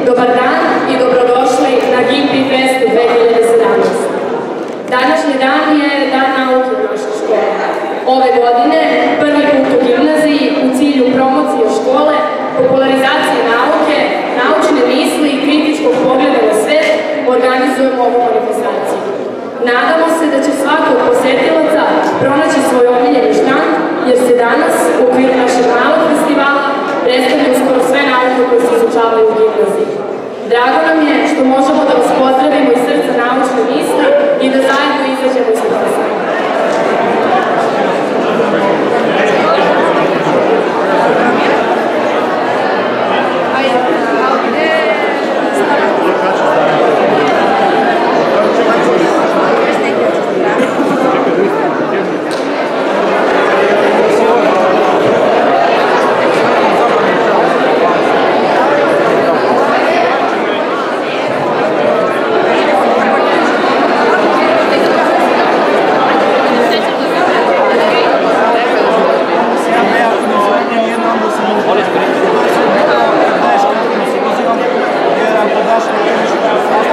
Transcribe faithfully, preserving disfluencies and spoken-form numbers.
Dobar dan i dobrodošli na Gimpi Festu dve hiljade sedamnaeste. Današnji dan je dan nauke u našoj školi. Ove godine, prvi put u gimnaziji, u cilju promocije škole, popularizacije nauke, naučne misli i kritičkog pogleda na svet, organizujemo ovu manifestaciju. Nadamo se da će svako od posetilaca pronaći svoj omiljeni štand, jer se danas, u okviru našeg malog festivala, predstavljaju skoro sve nauke koje se izučavaju u gimnaziji. Drago nam je što možemo da vas pozdravimo iz srca naučne misli i da zajedno izađemo iz profesora. Jer ako daš na